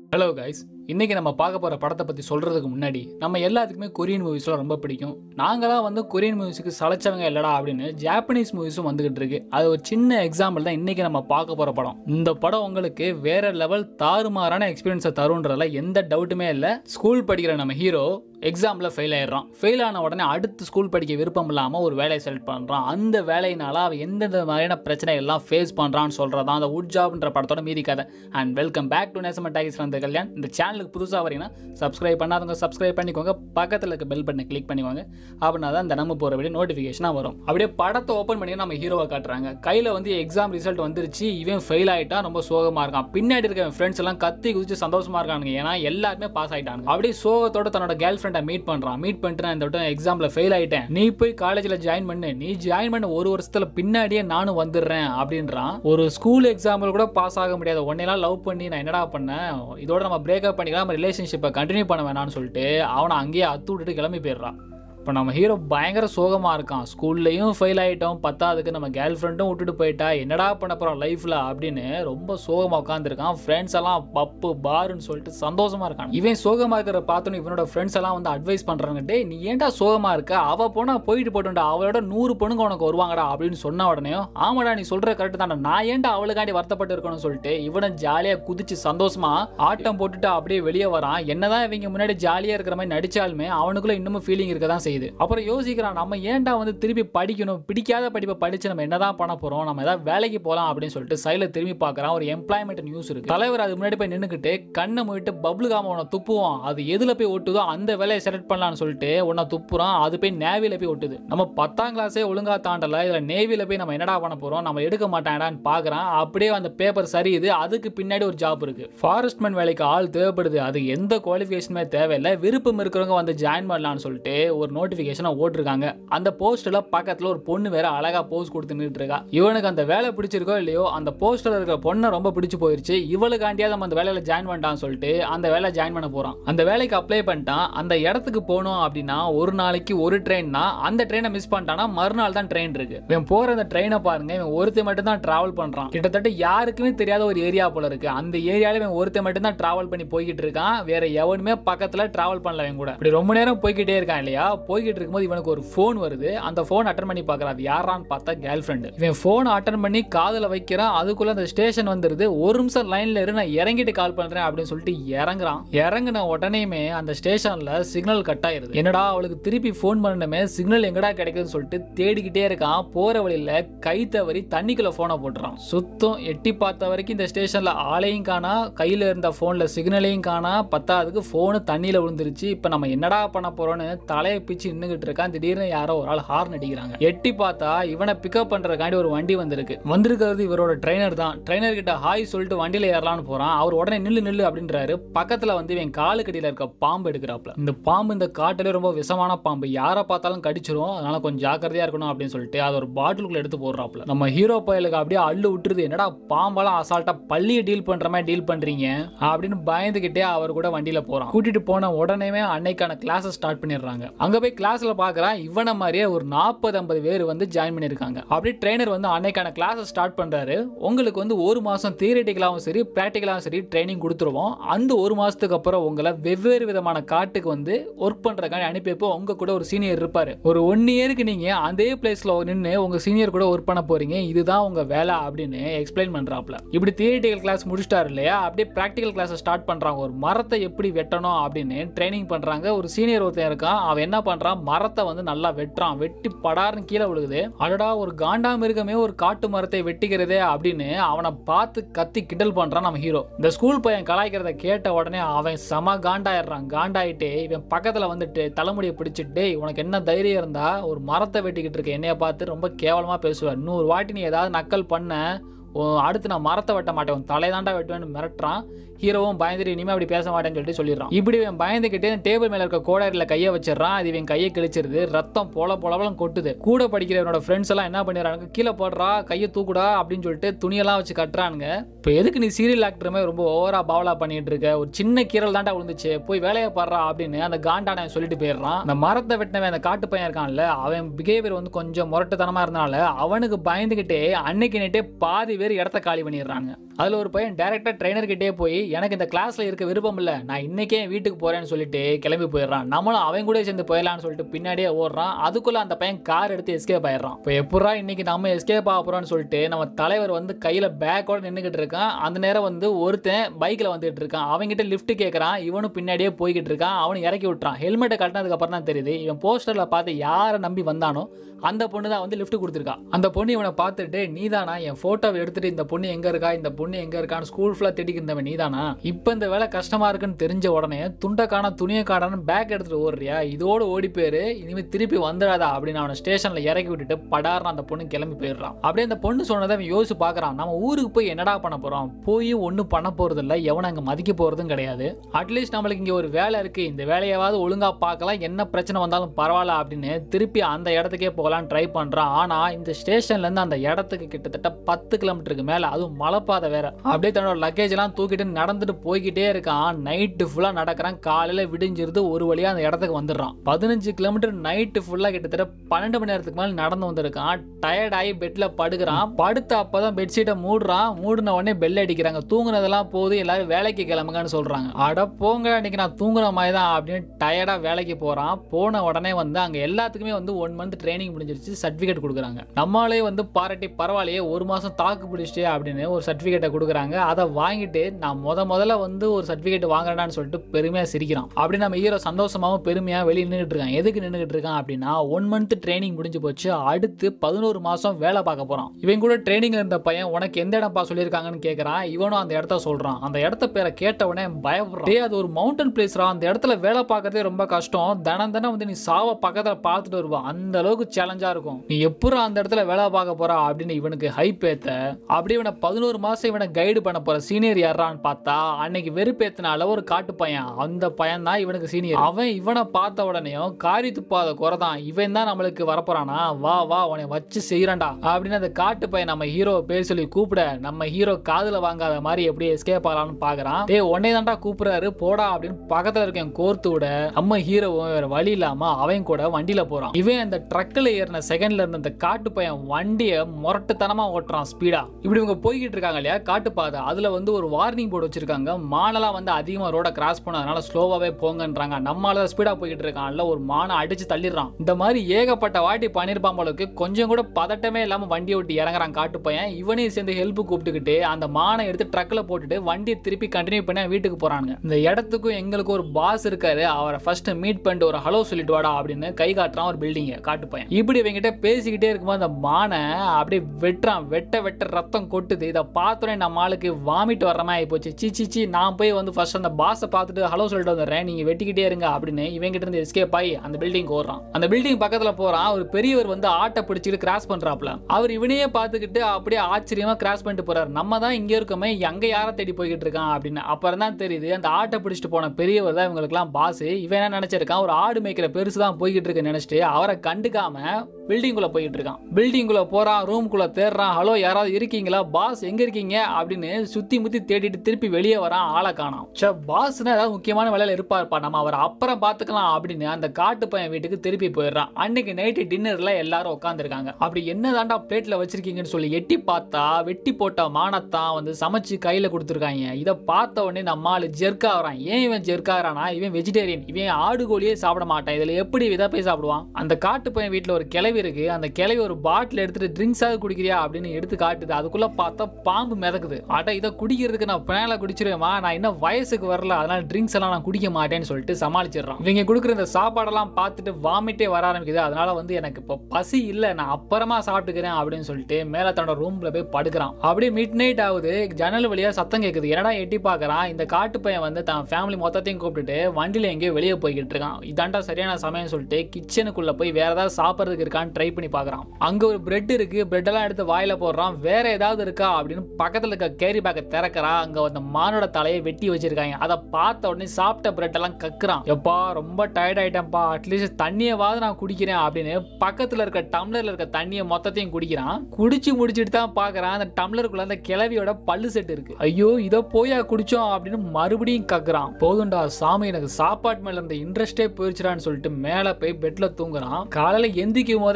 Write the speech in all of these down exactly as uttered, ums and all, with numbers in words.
Hello guys, இன்னைக்கு நம்ம பார்க்க போகிற படத்தை பற்றி சொல்கிறதுக்கு முன்னாடி நம்ம எல்லாத்துக்குமே கொரியன் மூவிஸ்லாம் ரொம்ப பிடிக்கும். நாங்களாம் வந்து கொரியன் மூவிஸுக்கு சளைச்சவங்க இல்லடா அப்படின்னு ஜாப்பனீஸ் மூவிஸும் வந்துகிட்டு இருக்கு. அது ஒரு சின்ன எக்ஸாம்பிள் தான் இன்னைக்கு நம்ம பார்க்க போகிற படம். இந்த படம் உங்களுக்கு வேற லெவல் தாறுமாறான எக்ஸ்பீரியன்ஸை தருன்றதுல எந்த டவுட்டுமே இல்லை. ஸ்கூல் படிக்கிற நம்ம ஹீரோ எக்ஸாமில் ஃபெயில் ஆயிடுறான். ஃபெயில் ஆன உடனே அடுத்து ஸ்கூல் படிக்க விருப்பம் இல்லாமல் ஒரு வேலையை செலக்ட் பண்ணுறான். அந்த வேலையினால அவன் எந்தெந்த மாதிரியான பிரச்சனை எல்லாம் ஃபேஸ் பண்ணுறான்னு சொல்கிறதான் அந்த வுட் ஜாப்ன்ற படத்தோட மீதி கதை. And welcome back to Nesama talkies from the Kalyan. இந்த சேனலுக்கு புதுசாக வரீங்கன்னா சப்ஸ்கிரைப் பண்ணாதவங்க சப்ஸ்கிரைப் பண்ணிக்கோங்க, பக்கத்தில் இருக்க பெல் பட்டனை கிளிக் பண்ணிக்கோங்க. அப்படின்னா தான் இந்த நம்ம போகிற வீடியோ நோட்டிஃபிகேஷனாக வரும். அப்படியே படத்தை ஓப்பன் பண்ணி நம்ம ஹீரோவை காட்டுறாங்க. கையில் வந்து எக்ஸாம் ரிசல்ட் வந்துருச்சு. இவன் ஃபெயில் ஆகிட்டான், ரொம்ப சோகமாக இருக்கான். பின்னாடி இருக்க ஃப்ரெண்ட்ஸ் எல்லாம் கத்தி குதிச்சு சந்தோஷமாக இருக்கானுங்க, ஏன்னா எல்லாருமே பாஸ் ஆகிட்டாங்க. அப்படியே சோகத்தோட தன்னோட கேர்ள் ஃப்ரெண்டை மீட் பண்றான். மீட் பண்ணிட்டு நான் இந்த வட்டம் எக்ஸாம்ல ஃபெயில் ஆயிட்டேன், நீ போய் காலேஜ்ல ஜாயின் பண்ணு, நீ ஜாயின் பண்ண ஒரு வருஷத்துல பின்னாடியே நானும் வந்துடுறேன் அப்படின்றான். ஒரு ஸ்கூல் எக்ஸாம்பிள் கூட பாஸ் ஆக முடியாது, ஒன்னெல்லாம் லவ் பண்ணி நான் என்னடா பண்ணேன், இதோட நம்ம பிரேக்அப் பண்ணிக்கலாம், நம்ம ரிலேஷன்ஷிப்பை கண்டினியூ பண்ண வேணாம்னு சொல்லிட்டு அவனை அங்கேயே அத்து விட்டுட்டு கிளம்பி போயிடுறான். இப்போ நம்ம ஹீரோ பயங்கர சோகமாக இருக்கான். ஸ்கூல்லையும் ஃபெயில் ஆகிட்டோம், பத்தாவதுக்கு நம்ம கேர்ள் ஃப்ரெண்டும் விட்டுட்டு போயிட்டா, என்னடா பண்ண போகிறோம் லைஃப்பில் அப்படின்னு ரொம்ப சோகமாக உட்காந்துருக்கான். ஃப்ரெண்ட்ஸ் எல்லாம் பப்பு பாருன்னு சொல்லிட்டு சந்தோஷமாக இருக்கான். இவன் சோகமாக இருக்கிற பார்த்தோன்னு இவனோட ஃப்ரெண்ட்ஸ் எல்லாம் வந்து அட்வைஸ் பண்ணுறாங்க, டே நீ ஏன்டா சோகமாக இருக்க, அவள் போனால் போயிட்டு போட்டுண்டா, அவளோட நூறு பொண்ணுங்க உனக்கு வருவாங்கடா அப்படின்னு சொன்ன உடனே, ஆமாடா நீ சொல்கிற கரெக்டு தானே, நான் ஏன்டா அவளுக்காண்டி வருத்தப்பட்டு இருக்கணும்னு சொல்லிட்டு இவனை ஜாலியாக குதிச்சு சந்தோஷமாக ஆட்டம் போட்டுட்டு அப்படியே வெளியே வரான். என்னதான் இவங்க முன்னாடி ஜாலியாக இருக்கிற மாதிரி நடிச்சாலுமே அவனுக்குள்ள இன்னமும் ஃபீலிங் இருக்க தான் செய்யுது. அப்புறம் யோசிக்கிறான், நம்ம ஏன்டா வந்து திருப்பி படிக்கணும், பிடிக்காத படிப்பை படிச்சு நம்ம என்னதான் பண்ண போறோம், நம்ம ஏதாவது வேலைக்கு போகலாம் அப்படின்னு சொல்லிட்டு சைல திரும்பி பார்க்கறான். ஒரு எம்ப்ளாய்மெண்ட் நியூஸ் இருக்கு. தலைவர் அது முன்னாடி போய் நின்னுக்கிட்டு கண்ணை மூடிட்டு பப்ளு காம உன்னை துப்புவோம், அது எதுல போய் ஒட்டுதோ அந்த வேலையை செலக்ட் பண்ணலாம்னு சொல்லிட்டு உன்னை துப்புறான். அது போய் நேவில போய் ஒட்டுது. நம்ம பத்தாம் கிளாஸே ஒழுங்கா தாண்டல, இதுல நேவில போய் நம்ம என்னடா பண்ண போறோம், நம்ம எடுக்க மாட்டாங்கடான்னு பாக்குறான். அப்படியே அந்த பேப்பர் சரியுது. அதுக்கு பின்னாடி ஒரு ஜாப் இருக்கு, ஃபாரஸ்ட்மேன் வேலைக்கு ஆள் தேவைப்படுது. அது எந்த குவாலிஃபிகேஷனுமே தேவையில்லை, விருப்பம் இருக்கிறவங்க வந்து ஜாயின் பண்ணலாம்னு சொல்லிட்டு ஒரு நோட்டிபிகேஷன் ஓட்டிருக்காங்க. அந்த போஸ்ட்ல பக்கத்துல ஒரு பொண்ணு வேற அழகா போஸ்ட் கொடுத்து நின்னுட்டு இருக்கா. இவனுக்கு அந்த வேலை பிடிச்சிருக்கோ இல்லையோ, அந்த போஸ்டர்ல இருக்கிற பொண்ணை ரொம்ப பிடிச்சு போயிருச்சு. இவளுக்காண்டியாவது நம்ம அந்த வேலையில ஜாயின் பண்ணிட்டான்னு சொல்லிட்டு அந்த வேலை ஜாயின் பண்ண போறான். அந்த வேலைக்கு அப்ளை பண்ணிட்டான். அந்த இடத்துக்கு போகணும் அப்படின்னா ஒரு நாளைக்கு ஒரு ட்ரெயின் தான். அந்த ட்ரெயினை மிஸ் பண்ணிட்டானா மறுநாள் தான் ட்ரெயின் இருக்கு. இவன் போற அந்த ட்ரெயினை பாருங்க, இவன் ஒருத்தர் மட்டும் தான் டிராவல் பண்றான். கிட்டத்தட்ட யாருக்குமே தெரியாத ஒரு ஏரியா போல இருக்கு. அந்த ஏரியால இவன் ஒருத்தர் மட்டும் தான் டிராவல் பண்ணி போய்கிட்டு இருக்கான். வேற எவனுமே பக்கத்துல டிராவல் பண்ணல. இவன் கூட இப்படி ரொம்ப நேரம் போய்கிட்டே இருக்கான் இல்லையா. போய்கிட்டு இருக்கும்போது இவனுக்கு ஒரு போன் வருது. அந்த போன் அட்டன் பண்ணி பார்க்கறான். அது யாரான்னு பார்த்தா கேர்ள் ஃப்ரெண்ட். இவன் போன் அட்டன் பண்ணி காதுல வைக்கிறான். அதுக்குள்ள அந்த ஸ்டேஷன் வந்துருது. ஒரு நிமிஷம் லைன்ல இரு, நான் இறங்கிட்டு கால் பண்றேன் அப்படின்னு சொல்லிட்டு இறங்குறான். இறங்குன உடனேயுமே அந்த ஸ்டேஷன்ல சிக்னல் கட் ஆயிருது. என்னடா அவளுக்கு திருப்பி போன் பண்ணணுமே, சிக்னல் எங்கடா கிடைக்குதுன்னு சொல்லிட்டு தேடிக்கிட்டே இருக்கான். போற வழியில கை தவறி தண்ணிக்குள்ள போனை போட்டுறான். சுத்தம் எட்டி பார்த்த வரைக்கும் இந்த ஸ்டேஷன்ல ஆளையும் காணா, கையில இருந்த போன்ல சிக்னலையும் காணா, பத்தாவதுக்கு போனு தண்ணியில விழுந்துருச்சு. இப்ப நம்ம என்னடா பண்ண போறோம்னு தலையை பிச்சு நின்னுகிட்டு இருக்கான். திடீர்னு யாரோ ஒரு ஆள் ஹார்ன் அடிக்கிறாங்க. எட்டி பார்த்தா இவனை பிக்கப் பண்றதுக்காண்டி ஒரு வண்டி வந்திருக்கு. வந்திருக்கிறது இவரோட ட்ரெயினர் தான். ட்ரெயினர் கிட்ட ஹாய் சொல்லிட்டு வண்டியில ஏறலாம்னு போறான். அவர் உடனே நில்லு நில்லு அப்படின்றாரு. பக்கத்துல வந்து இவன் காலு கடியில இருக்க பாம்பு எடுக்கிறாப்ல. இந்த பாம்பு இந்த காட்டுல ரொம்ப விஷமான பாம்பு, யாரை பார்த்தாலும் கடிச்சிரும், அதனால கொஞ்சம் ஜாக்கிரதையா இருக்கணும் அப்படின்னு சொல்லிட்டு அது ஒரு பாட்டிலுக்குள்ள எடுத்து போடுறாப்ல. நம்ம ஹீரோ பயலுக்கு அப்படியே அள்ளு விட்டுருது. என்னடா பாம்பெல்லாம் அசால்ட்டா பள்ளியை டீல் பண்ற மாதிரி டீல் பண்றீங்க அப்படின்னு பயந்துகிட்டே அவர் கூட வண்டியில போறான். கூட்டிட்டு போன உடனே அன்னைக்கான கிளாஸ் ஸ்டார்ட் பண்ணிடுறாங்க. அங்க போய் கிளாஸ்ல பாக்குறான், இவன மாதிரியே ஒரு நாற்பது ஐம்பது பேர் வந்து ஜாயின் பண்ணிருக்காங்க. அப்படி ட்ரெயினர் வந்து அன்னைக்கான கிளாஸ் ஸ்டார்ட் பண்றாரு. உங்களுக்கு வந்து ஒரு மாசம் தியரிட்டிக்கலாவும் சரி பிராக்டிகலாவும் சரி ட்ரைனிங் கொடுத்துருவோம். அந்த ஒரு மாசத்துக்கு அப்புறம் உங்களை வெவ்வேறு விதமான காட்டுக்கு வந்து ஒர்க் பண்றதுக்காக அனுப்பி வைப்போம். உங்க கூட ஒரு சீனியர் இருப்பாரு. ஒரு ஒன் இயருக்கு நீங்க அதே பிளேஸ்ல நின்று உங்க சீனியர் கூட ஒர்க் பண்ண போறீங்க, இதுதான் உங்க வேலை அப்படின்னு எக்ஸ்பிளைன் பண்றாப்ல. இப்படி தியரிட்டிக்கல் கிளாஸ் முடிச்சிட்டாரு இல்லையா, அப்படியே பிராக்டிகல் கிளாஸ் ஸ்டார்ட் பண்றாங்க. ஒரு மரத்தை எப்படி வெட்டணும் அப்படின்னு ட்ரைனிங் பண்றாங்க. ஒரு சீனியர் ஒருத்தன் இருக்கான். அவன் என்ன பண்றான், மரத்தை வந்து நல்லா வெட்டுறான். வெட்டி படார்னு கீழே விழுகுது. அடடா ஒரு காண்டா மிருகமே ஒரு காட்டு மரத்தை வெட்டிக்கிறதே அப்படின்னு அவனை பார்த்து கத்தி கிண்டல் பண்றான் நம்ம ஹீரோ. இந்த ஸ்கூல் பையன் கலாய்க்கிறத கேட்ட உடனே அவன் செம காண்டாயிடுறான். காண்டாயிட்டு இவன் பக்கத்துல வந்துட்டு தலைமுடியை பிடிச்சிட்டு, உனக்கு என்ன தைரியம் இருந்தா ஒரு மரத்தை வெட்டிக்கிட்டு இருக்க என்னைய பார்த்து ரொம்ப கேவலமா பேசுவார், நூறு வாட்டி நீ ஏதாவது நக்கல் பண்ண அடுத்து நான் மரத்தை வெட்ட மாட்டேன், தலைதாண்டா வெட்டுவேன்னு மிரட்டுறான். ஹீரோவும் பயந்துட்டு இனிமே அப்படி பேச மாட்டேன்னு சொல்லிட்டு சொல்லிடுறான். இப்படி இவன் பயந்துக்கிட்டே டேபிள் மேல இருக்க கோடாரியில கையை வச்சிடறான். அது இவன் கையை கிழிச்சிருது. ரத்தம் போல போலவெல்லாம் கொட்டுது. கூட படிக்கிறவனோட ஃப்ரெண்ட்ஸ் எல்லாம் என்ன பண்ணிடுறாங்க, கீழே போடுறா கையை தூக்குடா அப்படின்னு சொல்லிட்டு துணியெல்லாம் வச்சு கட்டுறானுங்க. இப்போ எதுக்கு நீ சீரியல் ஆக்டருமே ரொம்ப ஓவரா பாவலா பண்ணிட்டு இருக்க, ஒரு சின்ன கீரல் தாண்டா விழுந்துச்சு, போய் வேலையை பாடுறா அப்படின்னு அந்த காண்டான சொல்லிட்டு போயிடுறான். அந்த மரத்தை வெட்டினவன் அந்த காட்டு பையன் இருக்கான்ல, அவன் பிஹேவியர் வந்து கொஞ்சம் முரட்டுத்தனமா இருந்தனால அவனுக்கு பயந்துகிட்டே அன்னைக்கு நைட்டே பாதி பேர் இடத்த காலி பண்ணிடுறாங்க. அதுல ஒரு பையன் டைரக்டா ட்ரெயினர் கிட்டே போய் எனக்கு இந்த கிளாஸ்ல இருக்க விருப்பம் இல்ல, நான் இன்னைக்கே வீட்டுக்கு போறேன்னு சொல்லிட்டு கிளம்பி போயிடுறான். நம்மளும் அவன் கூட சேர்ந்து போயிடலாம்னு சொல்லிட்டு பின்னாடியே ஓடுறான். அதுக்குள்ள அந்த பையன் கார் எடுத்து எஸ்கேப் ஆயிடுறான். இப்போ எப்படா இன்னைக்கு நம்ம எஸ்கேப் ஆக போறோம்னு சொல்லிட்டு நம்ம தலைவர் வந்து கையில பேக்கோட நின்றுகிட்டு இருக்கான். அந்த நேரம் வந்து ஒருத்தன் பைக்ல வந்துட்டு இருக்கான். அவன்கிட்ட லிஃப்ட் கேட்கறான். இவனும் பின்னாடியே போய்கிட்டு இருக்கான். அவனு இறக்கி விட்டுறான். ஹெல்மெட்டை கட்டினதுக்கு அப்புறம் தான் தெரியுது இவன் போஸ்டர்ல பார்த்து யாரை நம்பி வந்தானோ அந்த பொண்ணு தான் வந்து லிஃப்ட் கொடுத்துருக்கா. அந்த பொண்ணு இவனை பார்த்துட்டு நீதானா என் போட்டோவை எடுத்துட்டு இந்த பொண்ணு எங்க இருக்கா இந்த பொண்ணு எங்க இருக்கான்னு ஸ்கூல் ஃபுல்லா தேடிக்கு இருந்தவன் நீதானா, இப்போ இந்த வேலை கஷ்டமா இருக்குன்னு தெரிஞ்ச உடனே துண்டக்கான துணியை காடான்னு பேக் எடுத்துட்டு ஓடுறியா, இதோடு ஓடி போயிரு, இனிமே திருப்பி வந்துடாதா அப்படின்னு அவனை ஸ்டேஷன்ல இறக்கி விட்டுட்டு படார்னு அந்த பொண்ணு கிளம்பி போயிடுறான். அப்படியே அந்த பொண்ணு சொன்னதை அவன் யோசிச்சு பாக்குறான். நம்ம ஊருக்கு போய் என்னடா பண்ண போறோம், போய் ஒன்னும் பண்ண போறது இல்லை, எவனை அங்க மதிக்க போறதும் கிடையாது. அட்லீஸ்ட் நம்மளுக்கு இங்க ஒரு வேலை இருக்கு, இந்த வேலையாவது ஒழுங்கா பார்க்கலாம், என்ன பிரச்சனை வந்தாலும் பரவாயில்ல அப்படின்னு திருப்பி அந்த இடத்துக்கே போகலாம் ட்ரை பண்றான். ஆனா இந்த ஸ்டேஷன்ல இருந்து அந்த இடத்துக்கு கிட்டத்தட்ட பத்து கிலோமீட்டருக்கு மேல, அதுவும் மலைப்பாதை வேற. அப்படியே தன்னோட லக்கேஜ் எல்லாம் தூக்கிட்டு நடந்துட்டு போய்கிட்டே இருக்கான். நைட்டு ஃபுல்லா நடக்கிறான். காலையில விடிஞ்சிருது. ஒரு வழியா அந்த இடத்துக்கு வந்துடுறான். பதினஞ்சு கிலோமீட்டர் நைட்டு ஃபுல்லா கிட்டத்தட்ட பன்னெண்டு மணி நேரத்துக்கு மேல நடந்து வந்திருக்கான். டயர்ட் ஆகி பெட்ல படுக்கிறான். படுத்த அப்பதான் பெட்ஷீட்டை மூடுறான். மூடின உடனே பெல் அடிக்கிறாங்க. தூங்குனதெல்லாம் போது, எல்லாரும் வேலைக்கு கிளம்புங்கன்னு சொல்றாங்க. அட போங்க, இன்னைக்கு நான் தூங்குற மாதிரி தான் அப்படின்னு டயர்டா வேலைக்கு போறான். போன உடனே வந்து அங்க எல்லாத்துக்குமே வந்து ஒன் மந்த் ட்ரைனிங் முடிஞ்சிருச்சு, சர்டிபிகேட் கொடுக்குறாங்க. நம்மளே வந்து பாராட்டி பரவாயில்லையே ஒரு மாசம் தாக்கு பிடிச்சிட்டே அப்படின்னு ஒரு சர்டிபிகேட்டை கொடுக்குறாங்க. அதை வாங்கிட்டு நான் முத முதல்ல வந்து ஒரு சர்டிபிகேட் வாங்குறேன்னு சொல்லிட்டு பெருமையா சிரிக்கிறான். அப்படி நம்ம ஹீரோ சந்தோஷமாவும் பெருமையா வெளியே நின்றுட்டு இருக்கான். எதுக்கு நின்றுட்டு இருக்கான் அப்படின்னா ஒன் மந்த் ட்ரைனிங் முடிஞ்சு போச்சு, அடுத்து பதினோரு மாசம் வேலை பார்க்க போறான். இவன் கூட ட்ரைனிங்ல இருந்த பையன் உனக்கு எந்த இடம்ப்பா சொல்லியிருக்காங்கன்னு கேட்கறான். இவனும் அந்த இடத்த சொல்றான். அந்த இடத்த பேரை கேட்ட உடனே பயப்படுறான். அது ஒரு மவுண்டன் பிளேஸ்ரா, அந்த இடத்துல வேலை பார்க்கறதே ரொம்ப கஷ்டம், தினம் தினம் வந்து நீ சாவ பக்கத்துல பார்த்துட்டு வருவா, அந்த அளவுக்கு சேலஞ்சா இருக்கும், நீ எப்பறம் அந்த இடத்துல வேலை பார்க்க போறா அப்படின்னு இவனுக்கு ஹைப் ஏத்த. அப்படி இவனை பதினோரு மாசம் இவனை கைடு பண்ண போற சீனியர் யாரான்னு பார்த்தா அன்னைக்கு வெறுப்பேத்தினால ஒரு காட்டு பையன், அந்த பையன் தான் இவனுக்கு சீனியர். அவன் இவனை பார்த்த உடனேயும் காரி துப்பாத குறைதான், இவன் தான் நம்மளுக்கு வரப்போறானா, வா வா உன்னை வச்சு செய்யறான்டா அப்படின்னு அந்த காட்டு பையன் நம்ம ஹீரோ பேர் சொல்லி கூப்பிட நம்ம ஹீரோ காதுல வாங்காத மாதிரி எப்படி எஸ்கேப் ஆகலாம்னு பாக்குறான். டே உன்னை தான்டா கூப்பிடுறாரு போடா அப்படின்னு பக்கத்துல இருக்கேன் கோர்த்து விட நம்ம ஹீரோவும் வேற வழி இல்லாம அவன் கூட வண்டியில போறான். இவன் அந்த ட்ரக்ல ஏறின செகண்ட்ல இருந்த அந்த காட்டு பையன் வண்டியை முரட்டுத்தனமா ஓட்டுறான் ஸ்பீடா. இப்படி இவங்க போய்கிட்டு இருக்காங்க இல்லையா காட்டு பாதை, அதுல வந்து ஒரு வார்னிங் போர்டு வச்சிருக்காங்க. மானெல்லாம் வந்து அதிகமா ரோட கிராஸ் பண்ணதுனால ஸ்லோவாவே போங்கன்றாங்க. நம்மளால ஸ்பீடா போய்கிட்டு இருக்கான்ல, ஒரு மானை அடிச்சு தள்ளிடுறான். இந்த மாதிரி ஏகப்பட்ட வாட்டி பண்ணிருப்பான் போலக்கு. கொஞ்சம் கூட பதட்டமே இல்லாம வண்டியை விட்டு இறங்குறான் காட்டு பையன். இவனையும் சேர்ந்து ஹெல்ப் கூப்பிட்டுக்கிட்டு அந்த மானை எடுத்து ட்ரக்ல போட்டுட்டு வண்டியை திருப்பி கண்டினியூ பண்ணி வீட்டுக்கு போறாங்க. இந்த இடத்துக்கும் எங்களுக்கும் ஒரு பாஸ் இருக்காரு, அவரை ஃபர்ஸ்ட் மீட் பண்ணிட்டு ஒரு ஹலோ சொல்லிட்டு வாடா அப்படின்னு கை காட்டுறான் ஒரு பில்டிங் காட்டு பையன். இப்படி இவங்கிட்ட பேசிக்கிட்டே இருக்கும்போது அந்த மானை அப்படியே வெட்டுறான். வெட்ட வெட்ட ரத்தம் கொட்டுது. இதை பார்த்தோன்னே நம்ம ஆளுக்கு வாமிட் வர்ற மாதிரி ஆயிப்போச்சு. சி சி சி நான் போய் வந்து ஃபர்ஸ்ட் அந்த பாஸை பார்த்துட்டு ஹலோ சொல்லிட்டு வந்துடுறேன், நீங்க வெட்டிக்கிட்டே இருங்க அப்படின்னு இவங்கிட்ட இருந்து எஸ்கேப் ஆகி அந்த பில்டிங் ஓடுறான். அந்த பில்டிங் பக்கத்துல போறான். ஒரு பெரியவர் வந்து ஆட்டை பிடிச்சிட்டு கிராஸ் பண்றாப்ல. அவர் இவனையே பார்த்துக்கிட்டு அப்படியே ஆச்சரியமா கிராஸ் பண்ணிட்டு போறாரு. நம்ம தான் இங்க இருக்கோமே, எங்க யாரை தேடி போய்கிட்டு இருக்கான் அப்படின்னு. அப்புறம் தான் தெரியுது அந்த ஆட்டை பிடிச்சிட்டு போன பெரியவர் தான் இவங்களுக்கு எல்லாம் பாஸ். இவன் என்ன நினைச்சிருக்கான், ஒரு ஆடு மேய்க்கிற பெருசு தான் போய்கிட்டு இருக்குன்னு நினைச்சிட்டு அவரை கண்டுக்காம பில்டிங்குள்ள போயிட்டு இருக்கான். பில்டிங்குள்ள போறான், ரூம்குள்ள தேடுறான். ஹலோ யாராவது இருக்கீங்களா, பாஸ் எங்க இருக்கீங்க அப்படின்னு சுத்தி முத்தி தேடிட்டு திருப்பி வெளியே வரான். ஆளை காணோம். பாஸ்னா ஏதாவது முக்கியமான வேலையில இருப்பாருப்பா, நம்ம அவரை அப்புறம் பாத்துக்கலாம் அப்படின்னு அந்த காட்டு பையன் வீட்டுக்கு திருப்பி போயிடுறான். அன்னைக்கு நைட்டு டின்னர்ல எல்லாரும் உட்கார்ந்து இருக்காங்க. அப்படி என்ன தாண்டா பிளேட்ல வச்சிருக்கீங்கன்னு சொல்லி எட்டி பார்த்தா வெட்டி போட்ட மானத்தான் வந்து சமைச்சு கையில கொடுத்துருக்காங்க. இதை பார்த்த உடனே நம்ம ஆளு ஜெர்க்கா வரான். ஏன் இவன் ஜெர்க்கா வரானா, இவன் வெஜிடேரியன், இவன் ஆடு கோழியே சாப்பிட மாட்டான், இதுல எப்படி விதை போய் சாப்பிடுவான். அந்த காட்டு பையன் வீட்டுல ஒரு கிளவி இருக்கு. அந்த கிளவி ஒரு பாட்டில் எடுத்துட்டு ட்ரிங்க்ஸ் ஆக குடிக்கிறியா அப்படின்னு எடுத்து காட்டுது. அதுக்குள்ள பார்த்தா பாம்பு மிதக்குது. அட இதை குடிக்கிறதுக்கு நான் பினால குடிச்சிருவேமா, நான் இன்னும் வயசுக்கு வரல, அதனால ட்ரிங்க்ஸ் எல்லாம் நான் குடிக்க மாட்டேன்னு சொல்லிட்டு சமாளிச்சிடறான். இவங்க கொடுக்குற இந்த சாப்பாடெல்லாம் பார்த்துட்டு வாமிட்டே வர ஆரம்பிக்குது. அதனால வந்து எனக்கு இப்போ பசி இல்லை, நான் அப்புறமா சாப்பிட்டுக்கிறேன் அப்படின்னு சொல்லிட்டு மேல தன்னோட ரூம்ல போய் படுக்கிறான். அப்படியே மிட் நைட் ஆகுது. ஜன்னல் வழியா சத்தம் கேட்குது. என்னடா எட்டி பார்க்கறான். இந்த காட்டு பையன் வந்து தான் ஃபேமிலி மொத்தத்தையும் கூப்பிட்டுட்டு வண்டியில எங்கேயோ வெளியே போய்கிட்டு இருக்கான். இதாண்டா சரியான சமயம் சொல்லிட்டு கிச்சனுக்குள்ள போய் வேற ஏதாவது சாப்பிட்றதுக்கு இருக்கான்னு ட்ரை பண்ணி பார்க்கறான். அங்க ஒரு பிரெட் இருக்கு. பிரெட் எல்லாம் எடுத்து வாயில போடுறான். வேற ஏதாவது இருக்கா அப்படின்னு பக்கத்துல இருக்க கேரி பேக்கை திறக்கிறா. அங்க அந்த மானோட தலையை வெட்டி வச்சிருக்காங்க. அதை பார்த்த உடனே சாப்பிட்ட பிரெட் எல்லாம் கக்குறான். எப்பா ரொம்ப டயர்ட் ஆயிட்டேன்ப்பா, அட்லீஸ்ட் தண்ணியவாது நான் குடிக்கிறேன் அப்படின்னு பக்கத்துல இருக்க டம்ளர்ல இருக்க தண்ணியை மொத்தத்தையும் குடிக்கிறான். குடிச்சு முடிச்சுட்டு தான் பாக்குறான் அந்த டம்ளருக்குள்ள அந்த கிளவியோட பல்லு செட்டு இருக்கு. ஐயோ இதை போயா குடிச்சோம் அப்படின்னு மறுபடியும் கக்குறான். போதுண்டா சாமி, எனக்கு சாப்பாட்டு மேல இருந்த இன்ட்ரெஸ்டே போயிடுச்சுடான்னு சொல்லிட்டு மேல போய் பெட்ல தூங்குறான். காலையில எந்திக்கும் போதே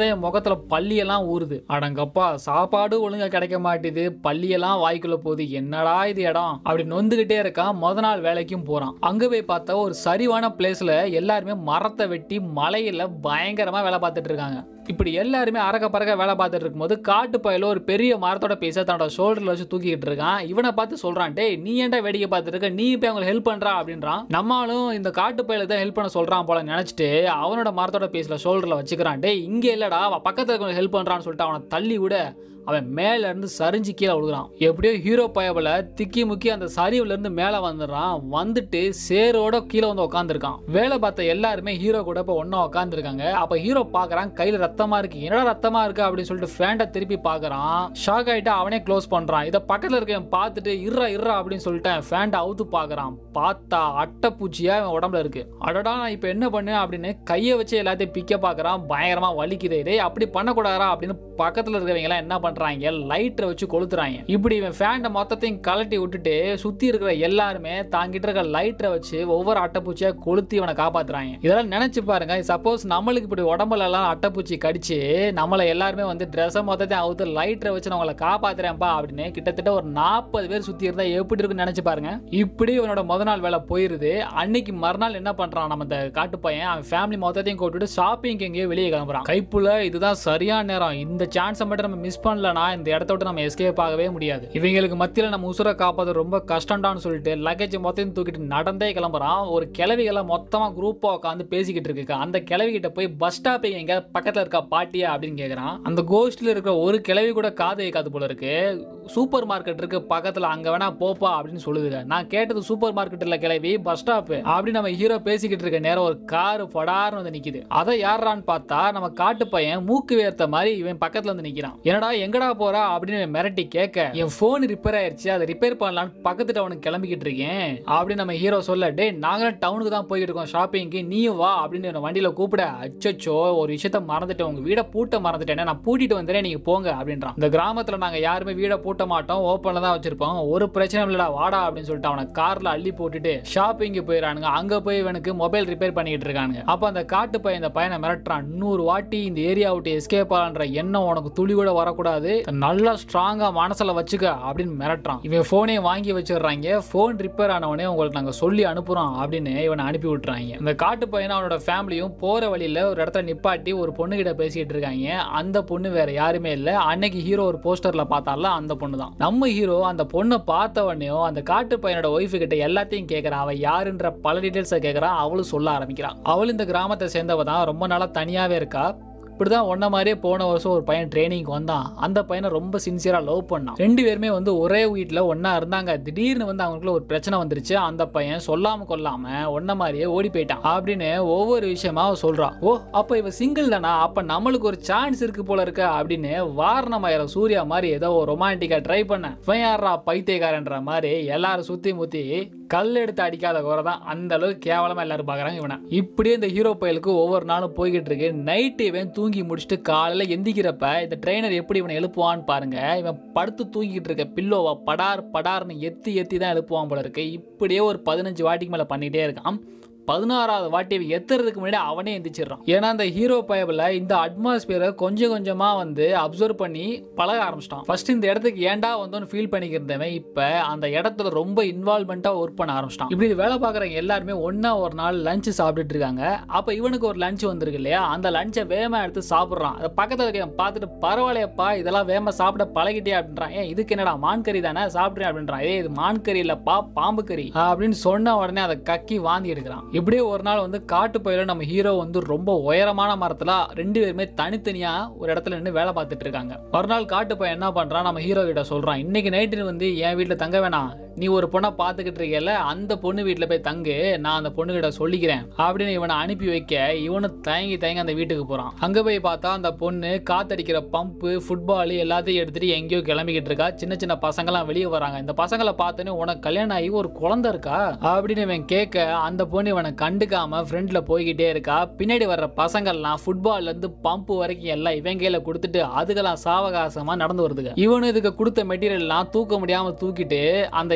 சொன்னதே முகத்துல பள்ளியெல்லாம் ஊறுது. அடங்கப்பா, சாப்பாடு ஒழுங்கா கிடைக்க மாட்டேது, பள்ளியெல்லாம் வாய்க்குள்ள போகுது, என்னடா இது இடம் அப்படி நொந்துகிட்டே இருக்கான். முத நாள் வேலைக்கும் போறான். அங்க போய் பார்த்தா ஒரு சரிவான பிளேஸ்ல எல்லாருமே மரத்தை வெட்டி மலையில பயங்கரமா வேலை பார்த்துட்டு இருக்காங்க. இப்படி எல்லாருமே அரக்க பறக்க வேலை பார்த்துட்டு இருக்கும்போது காட்டு பயில ஒரு பெரிய மரத்தோட பீஸை தன்னோட ஷோல்டர்ல வச்சு தூக்கிட்டு இருக்கான். இவனை பார்த்து சொல்றான், டேய் நீ ஏன்டா வேடிக்கை பார்த்துட்டு இருக்க, நீ போய் அவங்களுக்கு ஹெல்ப் பண்றா அப்படின்றான். நம்மளும் இந்த காட்டு பயில தான் ஹெல்ப் பண்ண சொல்றான் போல நினைச்சிட்டு அவனோட மரத்தோட பீஸ்ல ஷோல்டர்ல வச்சுக்கிறான். டேய் இங்க இல்லடா, பக்கத்துல இருக்க ஹெல்ப் பண்றான்னு சொல்லிட்டு அவனை தள்ளி விட அவன் மேல இருந்து சரிஞ்சு கீழே விழுகிறான். எப்படியோ ஹீரோ பயபல திக்கி முக்கி அந்த சரிவுல இருந்து மேல வந்துடுறான். வந்துட்டு சேரோட கீழே வந்து உட்காந்துருக்கான். வேலை பார்த்த எல்லாருமே ஹீரோ கூட இப்ப ஒன்னா உட்காந்துருக்காங்க. அப்ப ஹீரோ பாக்குறான், கையில ரத்தமா இருக்கு, என்னடா ரத்தமா இருக்கு அப்படின்னு சொல்லிட்டு ஃபேண்டை திருப்பி பாக்குறான். ஷாக் ஆயிட்டு அவனே க்ளோஸ் பண்றான். இதை பக்கத்துல இருக்கவன் பார்த்துட்டு இர்றா இர்றா அப்படின்னு சொல்லிட்டு ஃபேண்டை அவுத்து பாக்குறான். பார்த்தா அட்டைப்பூச்சியா அவன் உடம்புல இருக்கு. அடடா நான் இப்ப என்ன பண்ணு அப்படின்னு கையை வச்சு எல்லாத்தையும் பிக்க பாக்குறான். பயங்கரமா வலிக்குதே, இதே அப்படி பண்ணக்கூடாதா அப்படின்னு பக்கத்துல இருக்கவங்க எல்லாம் என்ன பண்றாங்க, லைட்டரை வச்சு கொளுத்துறாங்க. இப்படி இவன் ஃபேண்ட மொத்தத்தையும் கலட்டி விட்டுட்டு சுத்தி இருக்கிற எல்லாருமே தாங்கிட்டு இருக்க லைட்டரை வச்சு ஒவ்வொரு அட்டைப்பூச்சியா கொளுத்தி இவனை காப்பாத்துறாங்க. இதெல்லாம் நினைச்சு பாருங்க, சப்போஸ் நம்மளுக்கு இப்படி உடம்புல எல்லாம் அட்டைப்பூச்சி கடிச்சு நம்மள எல்லாருமே வந்து ட்ரெஸ் மொத்தத்தையும் அவுத்து லைட்டரை வச்சு நான் உங்களை காப்பாத்துறேன்ப்பா அப்படின்னு கிட்டத்தட்ட ஒரு நாற்பது பேர் சுத்தி இருந்தா எப்படி இருக்குன்னு நினைச்சு பாருங்க. இப்படி இவனோட முத நாள் வேலை போயிருது. அன்னைக்கு மறுநாள் என்ன பண்றான், நம்ம இந்த காட்டு பையன் அவன் ஃபேமிலி மொத்தத்தையும் கூட்டிட்டு ஷாப்பிங் எங்கேயோ வெளியே கிளம்புறான். கைப்புல இதுதான் சரியான நேரம், இந்த சான்ஸை மட்டும் நம்ம மிஸ் பண்ணலனா இந்த இடத்த விட்டு நம்ம எஸ்கேப் ஆகவே முடியாது. இவங்களுக்கு மத்தியில நம்ம உசுரை காப்பாது ரொம்ப கஷ்டம்டான்னு சொல்லிட்டு லக்கேஜ் மொத்தத்தையும் தூக்கிட்டு நடந்தே கிளம்புறான். ஒரு கிளவிகளை மொத்தமா குரூப்பா உட்காந்து பேசிக்கிட்டு இருக்கு. அந்த கிளவி கிட்ட போய் பஸ் ஸ்டாப் எங்க பக்கத்துல இருக்க பாட்டியா அப்படின்னு கேக்குறான். அந்த கோஸ்ட்ல இருக்கிற ஒரு கிளவி கூட காது கேட்காது போல இருக்கு. சூப்பர் மார்க்கெட் இருக்கு பக்கத்துல, அங்க வேணா போப்பா அப்படின்னு சொல்லுதுங்க. நான் கேட்டது சூப்பர் மார்க்கெட் இல்ல கிளவி, பஸ் ஸ்டாப் அப்படி நம்ம ஹீரோ பேசிக்கிட்டு இருக்க நேரம் ஒரு கார் படார்னு வந்து நிக்குது. அதை யாரான்னு பார்த்தா நம்ம காட்டு பையன் மூக்கு வேர்த்த மாதிரி இவன் பக்கத்துல வந்து நிக்கிறான். என்னடா எங்கடா போறா அப்படின்னு மிரட்டி கேட்க, என் போன் ரிப்பேர் ஆயிருச்சு, அதை ரிப்பேர் பண்ணலான்னு பக்கத்து டவுனுக்கு கிளம்பிக்கிட்டு இருக்கேன் அப்படின்னு நம்ம ஹீரோ சொல்ல, டே நாங்களும் டவுனுக்கு தான் போய்கிட்டு இருக்கோம் ஷாப்பிங்க்கு, நீயும் வா அப்படின்னு வண்டியில கூப்பிட, அச்சோ ஒரு விஷயத்த மறந்துட்டேன், உங்க வீட பூட்ட மறந்துட்டேன், நான் பூட்டிட்டு வந்துறேன் நீங்க போங்க அப்படின்றான். இந்த கிராமத்துல நாங்க யாருமே வீட பூட்ட மாட்டோம், ஓப்பன்ல தான் வச்சிருப்போம், ஒரு பிரச்சனை இல்லடா வாடா அப்படின்னு சொல்லிட்டு அவனை கார்ல அள்ளி போட்டுட்டு ஷாப்பிங்கு போயிடறானுங்க. அங்க போய் இவனுக்கு மொபைல் ரிப்பேர் பண்ணிட்டு இருக்கானுங்க. அப்ப அந்த காட்டு பையன் இந்த பையனை மிரட்டுறான், நூறு வாட்டி இந்த ஏரியா விட்டு எஸ்கேப் ஆகன்ற எண்ணம் உனக்கு துளி கூட வரக்கூடாது, நல்லா ஸ்ட்ராங்கா மனசுல வச்சுக்க அப்படின்னு மிரட்டுறான். இவன் போனே வாங்கி வச்சிடுறாங்க. போன் ரிப்பேர் ஆனவனே உங்களுக்கு நாங்க சொல்லி அனுப்புறோம் அப்படின்னு இவனை அனுப்பி விட்டுறாங்க. இந்த காட்டு பையனும் அவனோட ஃபேமிலியும் போற வழியில ஒரு இடத்துல நிப்பாட்டி ஒரு பொண்ணு கிட்ட பேசிட்டு இருக்காங்க. அந்த பொண்ணு வேற யாருமே இல்ல, அன்னைக்கு ஹீரோ ஒரு போஸ்டர்ல பார்த்தால அந்த பொண்ணு தான். நம்ம ஹீரோ அந்த பொண்ணை பார்த்த உடனே அந்த காட்டு பையனோட ஒய்ஃபு கிட்ட எல்லாத்தையும் கேட்கறான். அவ யாருன்ற பல டீடைல்ஸை கேட்கறான். அவளும் சொல்ல ஆரம்பிக்கிறான். அவள் இந்த கிராமத்தை சேர்ந்தவ தான், ரொம்ப நாளா தனியாவே இருக்கா. இப்படிதான் ஒன்ன மாதிரியே போன வருஷம் ஒரு பையன் ட்ரைனிங் வந்தான். அந்த பையனை ரொம்ப சின்சியரா லவ் பண்ணான். ரெண்டு பேருமே வந்து ஒரே வீட்டுல ஒன்னா இருந்தாங்க. திடீர்னு வந்து அவங்களுக்குள்ள ஒரு பிரச்சனை வந்துருச்சு. அந்த பையன் சொல்லாம கொல்லாம ஒன்ன மாதிரியே ஓடி போயிட்டான் அப்படின்னு ஒவ்வொரு விஷயமா சொல்றான். ஓ அப்ப இவ சிங்கிள் தானா, அப்ப நம்மளுக்கு ஒரு சான்ஸ் இருக்கு போல இருக்க அப்படின்னு வாரணமாயிரம் சூர்யா மாதிரி ஏதோ ரொமான்டிக்கா ட்ரை பண்ண யாரா பைத்தியக்காரன்ற மாதிரி எல்லாரும் சுத்தி முத்தி கல் எடுத்து அடிக்காத குறை தான். அந்த அளவுக்கு கேவலமா எல்லாரும் பாக்குறாங்க இவனை. இப்படியே இந்த ஹீரோ பயலுக்கு ஒவ்வொரு நாளும் போய்கிட்டு இருக்கு. நைட்டு இவன் தூங்கி முடிச்சுட்டு காலையில எந்திக்கிறப்ப இந்த ட்ரெயினர் எப்படி இவனை எழுப்புவான்னு பாருங்க. இவன் படுத்து தூங்கிட்டு இருக்க பில்லோவா படார் படார்னு எத்தி எத்தி தான் எழுப்புவான் போல இருக்கு. இப்படியே ஒரு பதினஞ்சு வாட்டிக்கு மேல பண்ணிட்டே இருக்கான். பதினாறாவது வாட்டி எத்துறதுக்கு முன்னாடி அவனே எந்திரிச்சிடறான். ஏன்னா அந்த ஹீரோ பயபில் இந்த அட்மாஸ்பியரை கொஞ்சம் கொஞ்சமா வந்து அப்சர்வ் பண்ணி பழக ஆரம்பிச்சிட்டான். ஃபர்ஸ்ட் இந்த இடத்துக்கு ஏண்டா வந்தோன்னு ஃபீல் பண்ணிக்கிறவன் இப்ப அந்த இடத்துல ரொம்ப இன்வால்வ்மெண்டா ஒர்க் பண்ண ஆரம்பிச்சிட்டான். இப்படி வேலை பார்க்குறவங்க எல்லாருமே ஒன்னா ஒரு நாள் லஞ்ச் சாப்பிட்டுட்டு இருக்காங்க. அப்ப இவனுக்கு ஒரு லஞ்ச் வந்திருக்கு இல்லையா, அந்த லஞ்சை வேகமா எடுத்து சாப்பிட்றான். அதை பக்கத்துல இருக்க பார்த்துட்டு பரவாயில்லையப்பா இதெல்லாம் வேகமா சாப்பிட பழகிட்டே அப்படின்றான். ஏன் இதுக்கு என்னடா மான் கறி தானே சாப்பிட்றேன் அப்படின்றான். ஏ இது மான் கறி இல்லப்பா பாம்பு கறி அப்படின்னு சொன்ன உடனே அதை கக்கி வாந்தி எடுக்கிறான். இப்படியே ஒரு நாள் வந்து காட்டு பயில நம்ம ஹீரோ வந்து ரொம்ப உயரமான மரத்துல ரெண்டு பேருமே தனித்தனியா ஒரு இடத்துல நின்று வேலை பார்த்துட்டு இருக்காங்க. மறுநாள் காட்டு பையன் என்ன பண்றான், நம்ம ஹீரோ கிட்ட சொல்றான், இன்னைக்கு நைட்டு வந்து என் வீட்டுல தங்க வேணாம், நீ ஒரு பொண்ணை பார்த்துக்கிட்டு இருக்கல அந்த பொண்ணு வீட்டுல போய் தங்கு, நான் அந்த பொண்ணு கிட்ட சொல்லிக்கிறேன் அப்படின்னு இவனை அனுப்பி வைக்க இவனு தயங்கி தயங்கி அந்த வீட்டுக்கு போறான். அங்க போய் பார்த்தா அந்த பொண்ணு காத்தடிக்கிற பம்பு ஃபுட்பால் எல்லாத்தையும் எடுத்துட்டு எங்கேயோ கிளம்பிக்கிட்டு இருக்கா. சின்ன சின்ன பசங்கெல்லாம் வெளியே வராங்க. இந்த பசங்களை பார்த்தோன்னே உனக்கு கல்யாணம் ஆகி ஒரு குழந்தை இருக்கா அப்படின்னு இவன் கேட்க அந்த பொண்ணு இவனை கண்டுக்காம ஃப்ரெண்ட்ல போய்கிட்டே இருக்கா. பின்னாடி வர்ற பசங்கள்லாம் ஃபுட்பால்ல இருந்து பம்பு வரைக்கும் எல்லாம் இவன் கையில கொடுத்துட்டு அதுக்கெல்லாம் சாவகாசமா நடந்து வருதுங்க. இவனு இதுக்கு கொடுத்த மெட்டீரியல் எல்லாம் தூக்க முடியாம தூக்கிட்டு அந்த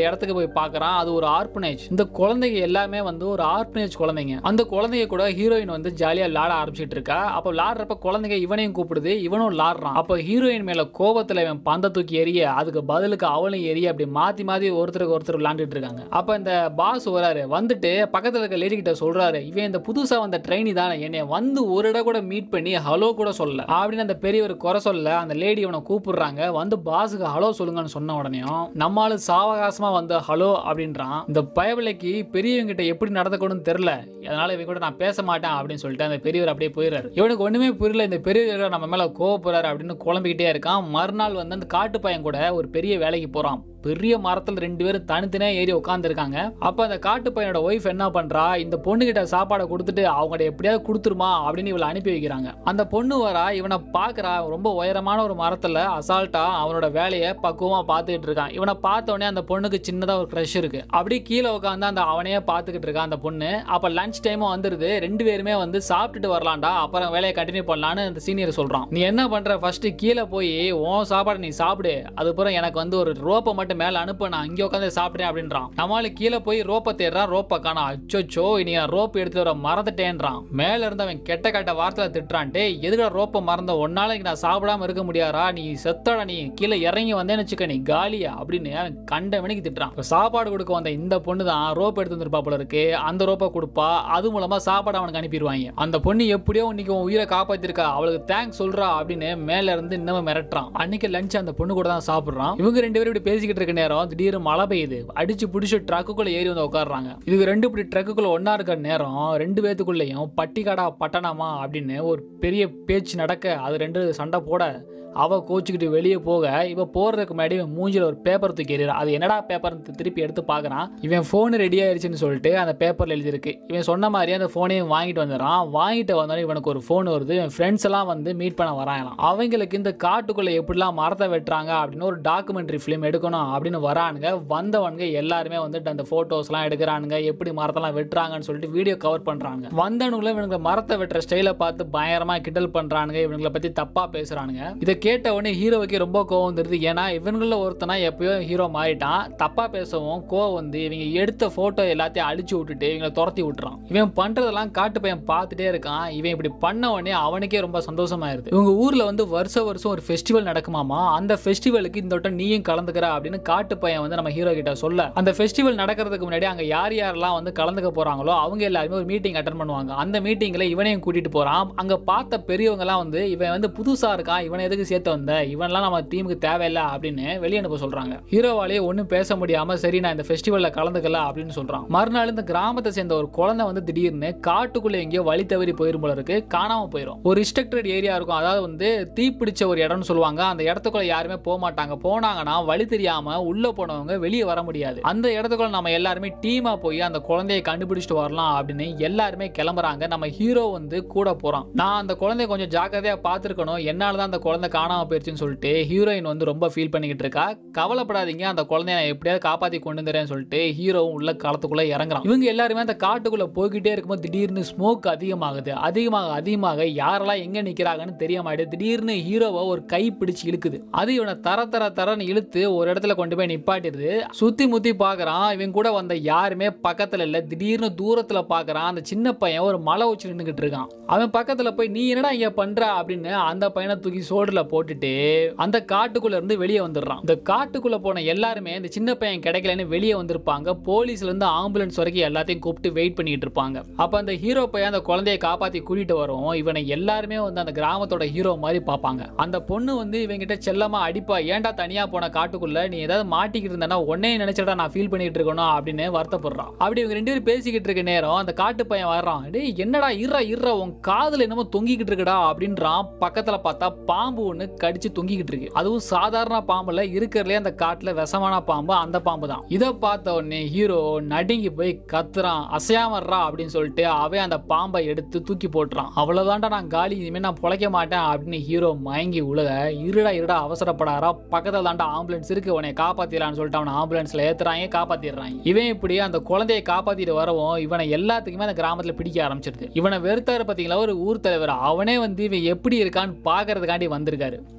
இடத்துக்கு போய் பார்க்கறான். அது ஒரு ஆர்பனேஜ். இந்த குழந்தைங்க எல்லாமே வந்து ஒரு ஆர்பனேஜ் குழந்தைங்க. அந்த குழந்தைங்க கூட ஹீரோயின் வந்து ஜாலியா விளையாட ஆரம்பிச்சிட்டு இருக்கா. அப்ப விளையாடுறப்ப குழந்தைங்க இவனையும் கூப்பிடுது, இவனும் விளையாடுறான். அப்ப ஹீரோயின் மேல கோபத்துல இவன் பந்த தூக்கி எறிய, அதுக்கு பதிலுக்கு அவளும் எரிய, அப்படி மாத்தி மாத்தி ஒருத்தருக்கு ஒருத்தர் விளையாண்டுட்டு இருக்காங்க. அப்ப இந்த பாஸ் வராரு, வந்துட்டு பக்கத்துல இருக்க லேடி கிட்ட சொல்றாரு, இவன் இந்த புதுசா வந்த ட்ரெயினி தானே, என்னை வந்து ஒரு இடம் கூட மீட் பண்ணி ஹலோ கூட சொல்ல அப்படின்னு அந்த பெரியவர் குறை சொல்ல, அந்த லேடி இவனை கூப்பிடுறாங்க. வந்து பாஸுக்கு ஹலோ சொல்லுங்கன்னு சொன்ன உடனே நம்மால சாவகாசமா வந்து ஹலோ அப்படின்றான். இந்த பயவிலைக்கு பெரியவங்க கிட்ட எப்படி நடந்துக்கணும்னு தெரியல, அதனால இவங்க கூட நான் பேச மாட்டேன் அப்படின்னு சொல்லிட்டு அந்த பெரியவர் அப்படியே போயிடுறாரு. இவனுக்கு ஒண்ணுமே புரியல, இந்த பெரியவர் நம்ம மேல கோவப்படுறாரு அப்படின்னு குழம்பிக்கிட்டே இருக்கான். மறுநாள் வந்து அந்த காட்டு பையன் கூட ஒரு பெரிய வேலைக்கு போறான். பெரிய மரத்துல ரெண்டு பேரும் தனித்தனியா ஏறி உட்கார்ந்து இருக்காங்க. அப்ப அந்த காட்டு பையனோட ஒய்ஃப் என்ன பண்றா, இந்த பொண்ணு கிட்ட சாப்பாடை கொடுத்துட்டு அவங்கள்ட்ட எப்படியாவது கொடுத்துருமா அப்படின்னு இவளை அனுப்பி வைக்கிறாங்க. அந்த பொண்ணு வரா, இவனை பாக்குறா. ரொம்ப உயரமான ஒரு மரத்துல அசால்ட்டா அவனோட வேலையை பக்குவமா பார்த்துக்கிட்டு இருக்கான். இவனை பார்த்த உடனே அந்த பொண்ணுக்கு சின்னதா ஒரு க்ரஷ் இருக்கு. அப்படி கீழே உட்காந்து அந்த அவனையே பார்த்துக்கிட்டு இருக்கான் அந்த பொண்ணு. அப்ப லஞ்ச் டைமும் வந்துருது. ரெண்டு பேருமே வந்து சாப்பிட்டுட்டு வரலாம்டா, அப்புறம் வேலையை கண்டினியூ பண்ணலான்னு அந்த சீனியர் சொல்றான். நீ என்ன பண்ற, ஃபர்ஸ்ட் கீழே போய் உன் சாப்பாடு நீ சாப்பிடு, அதுக்கப்புறம் எனக்கு வந்து ஒரு ரோப்பை மட்டும் மேல அனுப்ப, நான் இங்க உட்காந்து சாப்பிடுறேன் அப்படின்றான். நம்மால கீழே போய் ரோப்பை தேடுறான், ரோப்பை காணா. அச்சோச்சோ, இனி ரோப் எடுத்து வர மறந்துட்டேன்றான். மேல இருந்து அவன் கெட்ட கெட்ட வார்த்தையில திட்டுறான். டே, எதுக்கா ரோப்பை மறந்த, ஒன்னால நான் சாப்பிடாம இருக்க முடியாதா, நீ செத்தோட, நீ கீழே இறங்கி வந்தேன்னு வச்சுக்க, நீ காலியா அப்படின்னு அவன் கண்ட மணிக்கு திட்டுறான். சாப்பாடு கொடுக்க வந்த இந்த பொண்ணு தான் ரோப் எடுத்து வந்திருப்பா போல இருக்கு. அந்த ரோப்பை கொடுப்பா, அது மூலமா சாப்பாடு அவனுக்கு அனுப்பிடுவாங்க. அந்த பொண்ணு எப்படியோ இன்னைக்கு உயிரை காப்பாத்திருக்கா, அவளுக்கு தேங்க்ஸ் சொல்றா அப்படின்னு மேல இருந்து இன்னமும் மிரட்டுறான். அன்னைக்கு லஞ்ச் அந்த பொண்ணு கூட தான் சாப்பிடுறான். இவங்க ரெண்டு பேரும் இப்படி பேசிக்கிட்டு இருக்க நேரம் திடீர்னு மழை பெய்யுது. அடிச்சு பிடிச்சு ட்ரக்குக்குள்ள ஏறி வந்து உட்காடுறாங்க. இதுக்கு ரெண்டு இப்படி ட்ரக்குக்குள்ள ஒன்னா இருக்கிற நேரம் ரெண்டு பேத்துக்குள்ளேயும் பட்டிக்காடா பட்டணமா அப்படின்னு ஒரு பெரிய பேச்சு நடக்க, அது ரெண்டு சண்டை போட, அவ கோச்சுக்கிட்டு வெளியே போக, இவ போறதுக்கு முன்னாடி இவன் மூஞ்சில ஒரு பேப்பர் தூக்கி எறிறான். அது என்னடா பேப்பர் திருப்பி எடுத்து பார்க்கறான். இவன் போன் ரெடி ஆயிடுச்சுன்னு சொல்லிட்டு அந்த பேப்பர்ல எழுதிருக்கு. இவன் சொன்ன மாதிரி அந்த போனையும் வாங்கிட்டு வந்துடுறான். வாங்கிட்டு வந்தாலும் இவனுக்கு ஒரு போன் வருது. இவன் ஃப்ரெண்ட்ஸ் எல்லாம் வந்து மீட் பண்ண வராங்களாம். அவங்களுக்கு இந்த காட்டுக்குள்ள எப்படிலாம் மரத்தை வெட்டுறாங்க அப்படின்னு ஒரு டாக்குமெண்ட்ரி ஃபிலிம் எடுக்கணும் அப்படின்னு வரானுங்க. வந்தவனுங்க எல்லாருமே வந்துட்டு அந்த போட்டோஸ் எல்லாம் எடுக்கிறானுங்க, எப்படி மரத்தெல்லாம் வெட்டுறாங்கன்னு சொல்லிட்டு வீடியோ கவர் பண்றாங்க. வந்தவனுங்களும் இவனுக்கு மரத்தை வெட்டுற ஸ்டைலை பார்த்து பயங்கரமா கிண்டல் பண்றானுங்க, இவனுங்களை பத்தி தப்பா பேசுறானுங்க. இதை கேட்ட உடனே ஹீரோவுக்கு ரொம்ப கோவம் வந்துருது. ஏன்னா இவங்கள ஒருத்தனா எப்பயோ ஹீரோ மாறிட்டான். தப்பா பேசவும் கோவம் வந்து இவங்க எடுத்த போட்டோ எல்லாத்தையும் அழிச்சு விட்டுட்டு இவங்களை துரத்தி விட்டுறான். இவன் பண்றதெல்லாம் காட்டு பையன் பார்த்துட்டே இருக்கான். இவன் இப்படி பண்ண உடனே அவனுக்கே ரொம்ப சந்தோஷமாயிருது. இவங்க ஊர்ல வந்து வருஷ வருஷம் ஒரு ஃபெஸ்டிவல் நடக்குமாமா. அந்த ஃபெஸ்டிவலுக்கு இந்த வட்டம் நீயும் கலந்துக்கிற அப்படின்னு காட்டு பையன் வந்து நம்ம ஹீரோ கிட்ட சொல்ல, அந்த ஃபெஸ்டிவல் நடக்கிறதுக்கு முன்னாடி அங்க யார் யாரெல்லாம் வந்து கலந்துக்க போறாங்களோ அவங்க எல்லாருமே ஒரு மீட்டிங் அட்டெண்ட் பண்ணுவாங்க. அந்த மீட்டிங்ல இவனையும் கூட்டிட்டு போறான். அங்க பார்த்த பெரியவங்க எல்லாம் வந்து இவன் வந்து புதுசா இருக்கான், இவனை எதுக்கு சேர்த்து வந்த, இவன்லாம் நம்ம டீமுக்கு தேவையில்லை அப்படின்னு வெளியே அனுப்ப சொல்றாங்க. ஹீரோவாலேயே ஒன்றும் பேச முடியாம சரி நான் இந்த ஃபெஸ்டிவல்ல கலந்துக்கல அப்படின்னு சொல்றான். மறுநாள் இந்த கிராமத்தை சேர்ந்த ஒரு குழந்தை வந்து திடீர்னு காட்டுக்குள்ள எங்கேயோ வழி தவறி போயிரும் போல இருக்கு, காணாம போயிடும். ஒரு ரிஸ்ட்ரிக்டட் ஏரியா இருக்கும், அதாவது வந்து தீ பிடிச்ச ஒரு இடம்னு சொல்லுவாங்க. அந்த இடத்துக்குள்ள யாருமே போக மாட்டாங்க. போனாங்கன்னா வழி தெரியாம உள்ள போனவங்க வெளியே வர முடியாது. அந்த இடத்துக்குள்ள நம்ம எல்லாருமே டீமா போய் அந்த குழந்தையை கண்டுபிடிச்சிட்டு வரலாம் அப்படின்னு எல்லாருமே கிளம்புறாங்க. நம்ம ஹீரோ வந்து கூட போறான். நான் அந்த குழந்தைய கொஞ்சம் ஜாக்கிரதையா பார்த்துருக்கணும், என்னாலதான் அந்த குழந்தை காணாம போயிருச்சுன்னு சொல்லிட்டு ஹீரோயின் வந்து ரொம்ப ஃபீல் பண்ணிக்கிட்டு இருக்கா. கவலைப்படாதீங்க, அந்த குழந்தைய நான் எப்படியாவது காப்பாத்தி கொண்டு வந்துறேன்னு சொல்லிட்டு ஹீரோவும் உள்ள களத்துக்குள்ள இறங்குறான். இவங்க எல்லாருமே அந்த காட்டுக்குள்ள போய்கிட்டே இருக்கும்போது திடீர்னு ஸ்மோக் அதிகமாகுது. அதிகமாக அதிகமாக யாரெல்லாம் எங்க நிக்கிறாங்கன்னு தெரிய மாட்டேது. திடீர்னு ஹீரோவை ஒரு கை பிடிச்சு இழுக்குது. அது இவனை தர தர தரன்னு இழுத்து ஒரு இடத்துல கொண்டு போய் நிப்பாட்டிடுது. சுத்தி முத்தி பாக்குறான், இவன் கூட வந்த யாருமே பக்கத்துல இல்ல. திடீர்னு தூரத்துல பாக்குறான், அந்த சின்ன பையன் ஒரு மலை வச்சு நின்னுகிட்டு இருக்கான். அவன் பக்கத்துல போய் நீ என்னடா இங்க பண்ற அப்படின்னு அந்த பையனை தூக்கி சோடுல போட்டுட்டு அந்த காட்டுக்குள்ள இருந்து வெளியே வந்துடுறான். இந்த காட்டுக்குள்ள போன எல்லாருமே இந்த சின்ன பையன் கிடைக்கலன்னு வெளியே வந்திருப்பாங்க. போலீஸ்ல இருந்து ஆம்புலன்ஸ் வரைக்கும் எல்லாத்தையும் கூப்பிட்டு வெயிட் பண்ணிட்டு இருப்பாங்க. அப்ப அந்த ஹீரோ பையன் அந்த குழந்தையை காப்பாத்தி கூட்டிட்டு வரும். இவனை எல்லாருமே வந்து அந்த கிராமத்தோட ஹீரோ மாதிரி பார்ப்பாங்க. அந்த பொண்ணு வந்து இவங்கிட்ட செல்லமா அடிப்பா, ஏன்டா தனியா போன காட்டுக்குள்ள, நீ ஏதாவது மாட்டிக்கிட்டு இருந்தா உடனே நினைச்சடா நான் ஃபீல் பண்ணிட்டு இருக்கணும் அப்படின்னு வருத்தப்படுறான். அப்படி இவங்க ரெண்டு பேரும் பேசிக்கிட்டு இருக்க நேரம் அந்த காட்டு பையன் வர்றான். டேய் என்னடா இருறா இருறா உன் காதுல என்னமோ தொங்கிக்கிட்டு இருக்குடா அப்படின்றான். பக்கத்துல பார்த்தா பாம்பு ஒண்ணு கடிச்சு தொங்கிக்கிட்டு இருக்கு. அதுவும் சாதாரண பாம்புல இருக்கிறதுலே அந்த காட்டுல விஷமான பாம்பு அந்த பாம்பு தான். இதை பார்த்த உடனே ஹீரோ நடுங்கி போய் கத்துறான், அசையாமறா அப்படின்னு சொல்லிட்டு அவன் அந்த பாம்பை எடுத்து தூக்கி போட்டுறான். அவ்வளவுதான்டா நான் காலி, இனிமே நான் பொழைக்க மாட்டேன் அப்படின்னு ஹீரோ மயங்கி உலக இருடா இருடா அவசரப்படாரா, பக்கத்துல தாண்டா ஆம்புலன்ஸ் இருக்கு உன்னை காப்பாத்திடலான்னு சொல்லிட்டு அவனை ஆம்புலன்ஸ்ல ஏத்துறாங்க, காப்பாத்திடுறாங்க. இவன் இப்படி அந்த குழந்தையை காப்பாத்திட்டு வரவும் இவனை எல்லாத்துக்குமே அந்த கிராமத்துல பிடிக்க ஆரம்பிச்சிருது. இவனை வெறுத்தாரு பாத்தீங்களா ஒரு ஊர் தலைவர், அவனே வந்து இவன் எப்படி இருக்கான்னு பாக்குறதுக்காண்டி வந்திருக்காரு.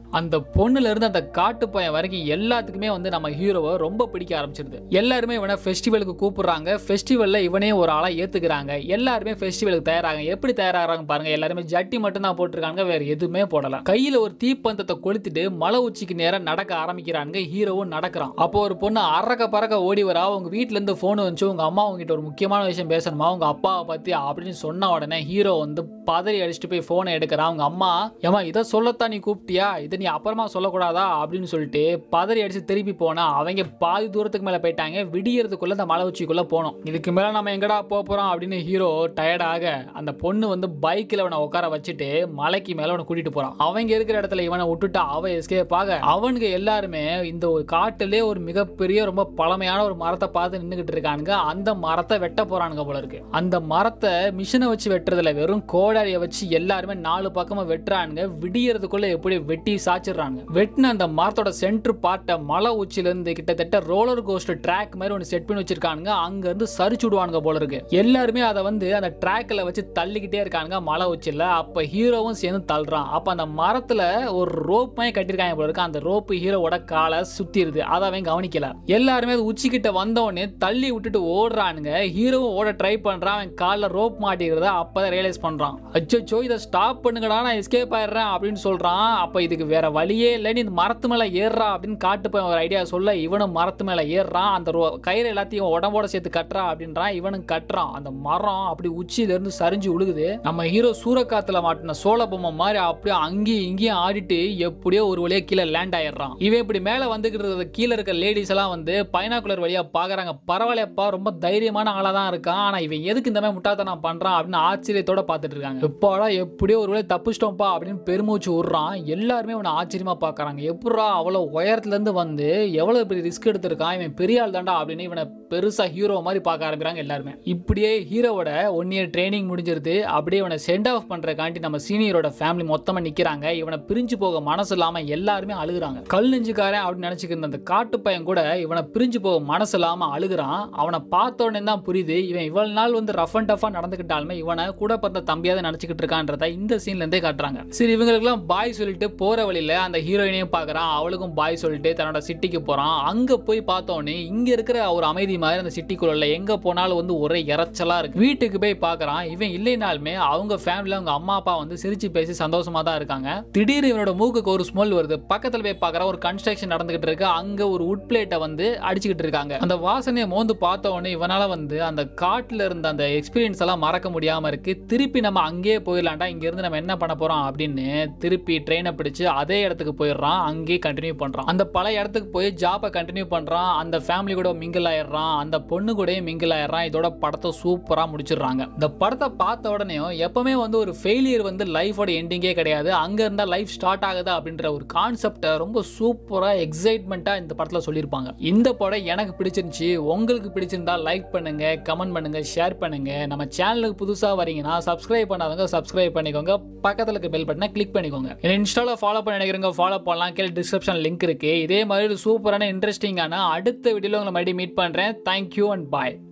அந்த பொண்ணுல இருந்து அந்த காட்டு பையன் வரைக்கும் எல்லாத்துக்குமே வந்து நம்ம ஹீரோவை ரொம்ப பிடிக்க ஆரம்பிச்சிருது. எல்லாருமே இவனை ஃபெஸ்டிவலுக்கு கூப்பிடுறாங்க. ஃபெஸ்டிவல்ல இவனே ஒரு ஆளா ஏத்துக்கிறாங்க. எல்லாருமே ஃபெஸ்டிவலுக்கு தயாராங்க. எப்படி தயாராகிறாங்க பாருங்க. எல்லாருமே ஜட்டி மட்டும் தான் போட்டிருக்காங்க, வேற எதுவுமே போடல. கையில ஒரு தீப்பந்தத்தை கொளுத்திட்டு மலை உச்சிக்கு நேரம் நடக்க ஆரம்பிக்கிறாங்க. ஹீரோவும் நடக்கிறான். அப்போ ஒரு பொண்ணு அரக்க பறக்க ஓடி வரா. உங்க வீட்டுல இருந்து போன் வந்து உங்க அம்மா உங்ககிட்ட ஒரு முக்கியமான விஷயம் பேசணுமா, உங்க அப்பாவை பத்தி அப்படின்னு சொன்ன உடனே ஹீரோ வந்து பதறி அடிச்சுட்டு போய் போனை எடுக்கிறான். அவங்க அம்மா, ஏமா இதை சொல்லத்தான் நீ கூப்பிட்டியா, இதை நீ அப்புறமா சொல்லக்கூடாதா அப்படின்னு சொல்லிட்டு பதறி அடிச்சு திருப்பி போனா அவங்க பாதி தூரத்துக்கு மேல போயிட்டாங்க. விடியறதுக்குள்ள அந்த மலை உச்சிக்குள்ள போனோம். இதுக்கு மேல நம்ம எங்கடா போறோம் அப்படின்னு ஹீரோ டயர்டாக அந்த பொண்ணு வந்து பைக்ல அவனை உட்கார வச்சுட்டு மலைக்கு மேல அவனை கூட்டிட்டு போறான். அவங்க இருக்கிற இடத்துல இவனை விட்டுட்டு அவன் எஸ்கேப் ஆக அவனுக்கு எல்லாருமே இந்த ஒரு காட்டிலே ஒரு மிகப்பெரிய ரொம்ப பழமையான ஒரு மரத்தை பார்த்து நின்றுகிட்டு இருக்கானுங்க. அந்த மரத்தை வெட்ட போறானுங்க போல இருக்கு. அந்த மரத்தை மிஷினை வச்சு வெட்டுறதுல வெறும் கோடாரிய வச்சு எல்லாருமே நாலு பக்கமா வெட்டுறானுங்க. விடியறதுக்குள்ள எப்படி வெட்டி சாச்சிடுறாங்க. வெட்டின அந்த மரத்தோட சென்டர் பார்ட்ட மலை உச்சில இருந்து கிட்டத்தட்ட ரோலர் கோஸ்டர் ட்ராக் மாதிரி ஒன்று செட் பண்ணி வச்சிருக்கானுங்க. அங்க இருந்து சரிச்சு விடுவானுங்க போல இருக்கு. எல்லாருமே அதை வந்து அந்த ட்ராக்ல வச்சு தள்ளிக்கிட்டே இருக்கானுங்க மலை உச்சில. அப்ப ஹீரோவும் சேர்ந்து தள்ளுறான். அப்ப அந்த மரத்துல ஒரு ரோப் மாதிரி கட்டிருக்காங்க போல இருக்கு. அந்த ரோப்பு ஹீரோவோட காலை சுத்திடுது. அதை அவன் கவனிக்கல. எல்லாருமே அது உச்சிக்கிட்ட வந்தவொடனே தள்ளி விட்டுட்டு ஓடுறானுங்க. ஹீரோவும் ஓட ட்ரை பண்றான். அவன் காலில் ரோப் மாட்டிக்கிறத அப்பதான் ரியலைஸ் பண்றான். அச்சோ இதை ஸ்டாப் பண்ணுங்கடா, நான் எஸ்கேப் ஆயிடுறேன் அப்படின்னு சொல்றான். அப்ப இதுக்கு வேற வழியே இல்லை, நீ இந்த மரத்து மேல ஏறுறா அப்படின்னு காட்டு போய் ஒரு ஐடியா சொல்ல இவனும் மரத்து மேல ஏறுறான். அந்த கயிறு எல்லாத்தையும் உடம்போட சேர்த்து கட்டுறா அப்படின்றான். இவனும் கட்டுறான். அந்த மரம் அப்படி உச்சியில இருந்து சரிஞ்சு உழுகுது. நம்ம ஹீரோ சூறக்காத்துல மாட்டின சோழ பொம்மை மாதிரி அப்படியே அங்கேயும் இங்கேயும் ஆடிட்டு எப்படியோ ஒரு வழியா கீழே லேண்ட் ஆயிடுறான். இவன் இப்படி மேல வந்துகிட்டு கீழே இருக்க லேடிஸ் எல்லாம் வந்து பைனாக்குலர் வழியா பாக்குறாங்க. பரவாயில்லப்பா, ரொம்ப தைரியமான ஆளா தான் இருக்கான். ஆனா இவன் எதுக்கு இந்த மாதிரி முட்டாள்தனம் பண்றான் அப்படின்னு ஆச்சரியத்தோட பார்த்துட்டு இருக்காங்க. எப்பாடா எப்படியோ ஒரு வேளை தப்பிச்சிட்டோம்ப்பா அப்படின்னு பெருமூச்சு விடுறான். எல்லாருமே அவனை ஆச்சரியமா பாக்குறாங்க. எப்படா அவ்வளவு உயரத்துல இருந்து வந்து எவ்வளவு பெரிய ரிஸ்க் எடுத்திருக்கான், இவன் பெரிய ஆள் தாண்டா அப்படின்னு இவனை பெருசா ஹீரோ மாதிரி பார்க்க ஆரம்பிக்கிறாங்க எல்லாருமே. இப்படியே ஹீரோவோட ஒன் இயர் ட்ரைனிங் முடிஞ்சிருது. அப்படியே இவனை சென்ட் ஆஃப் பண்றதுக்காண்டி நம்ம சீனியரோட ஃபேமிலி மொத்தமா நிக்கிறாங்க. இவனை பிரிஞ்சு போக மனசு இல்லாம எல்லாருமே அழுகுறாங்க. கல் நெஞ்சுக்காரன் அப்படின்னு நினைச்சுக்கிற அந்த காட்டு பையன் கூட இவனை பிரிஞ்சு போக மனசு இல்லாம அழுகுறான். அவனை பார்த்த உடனே தான் புரியுது இவன் இவ்வளவு நாள் வந்து ரஃப் அண்ட் டஃபா நடந்துக்கிட்டாலுமே இவனை கூட பிறந்த தம்பியாவது நினைச்சுக்கிட்டு இருக்கான்றத இந்த சீன்ல இருந்தே காட்டுறாங்க. சரி, இவங்களுக்குலாம் பாய் சொல்லிட்டு போற வழியில அந்த ஹீரோயினையும் பாக்குறான். அவளுக்கும் பாய் சொல்லிட்டு தன்னோட சிட்டிக்கு போறான். அங்க போய் பார்த்தோன்னே இங்க இருக்கிற ஒரு அமைதி மாதிரி அந்த சிட்டிக்குள்ள எங்க போனாலும் வந்து ஒரே இறைச்சலா இருக்கு. வீட்டுக்கு போய் பாக்குறான். இவன் இல்லைனாலுமே அவங்க ஃபேமிலில அவங்க அம்மா அப்பா வந்து சிரிச்சு பேசி சந்தோஷமா தான் இருக்காங்க. திடீர்னு இவனோட மூக்குக்கு ஒரு ஸ்மெல் வருது. பக்கத்துல போய் பாக்குற ஒரு கன்ஸ்ட்ரக்ஷன் நடந்துகிட்டு இருக்கு. அங்க ஒரு உட் பிளேட்டை வந்து அடிச்சுக்கிட்டு இருக்காங்க. அந்த வாசனையை மோந்து பார்த்த உடனே இவனால வந்து அந்த காட்டுல இருந்த அந்த எக்ஸ்பீரியன்ஸ் எல்லாம் மறக்க முடியாம இருக்கு. திருப்பி நம்ம அங்கேயே போயிடலாம்டா, இங்க இருந்து நம்ம என்ன பண்ண போறோம் அப்படின்னு திருப்பி ட்ரெயினை பிடிச்சு அதே இடத்துக்கு போயிடுறான். அங்கேயே கண்டினியூ பண்றான். அந்த பழைய இடத்துக்கு போய் ஜாப்பை கண்டினியூ பண்றான். அந்த ஃபேமிலி கூட மிங்கிள் ஆயிடுறான். அந்த பொண்ணு கூட மிங்கிள் ஆயிடுறான். இதோட படத்தை சூப்பரா முடிச்சிடுறாங்க. இந்த படத்தை பார்த்த உடனே எப்பவுமே வந்து ஒரு ஃபெயிலியர் வந்து லைஃபோட எண்டிங்கே கிடையாது, அங்க இருந்தா லைஃப் ஸ்டார்ட் ஆகுது அப்படின்ற ஒரு கான்செப்டை ரொம்ப சூப்பரா எக்ஸைட்மெண்டா இந்த படத்துல சொல்லியிருப்பாங்க. இந்த படம் எனக்கு பிடிச்சிருந்துச்சு. உங்களுக்கு பிடிச்சிருந்தா லைக் பண்ணுங்க, கமெண்ட் பண்ணுங்க, ஷேர் பண்ணுங்க. நம்ம சேனலுக்கு புதுசா வரீங்கன்னா சப்ஸ்கிரைப் பண்ணாதவங்க சப்ஸ்கிரைப் பண்ணிக்கோங்க. பக்கத்துல இருக்க பெல் பட்டனை கிளிக் பண்ணிக்கோங்க. என்ன இன்ஸ்டால ஃபாலோ பண்ண நினைக்கிறவங்க ஃபாலோ பண்ணலாம். கீழே டிஸ்கிரிப்ஷன் லிங்க் இருக்கு. இதே மாதிரி சூப்பரான இன்ட்ரெஸ்டிங்கான அடுத்த வீடியோல உங்களை மறுபடியும் மீட் பண்றேன். Thank you and bye.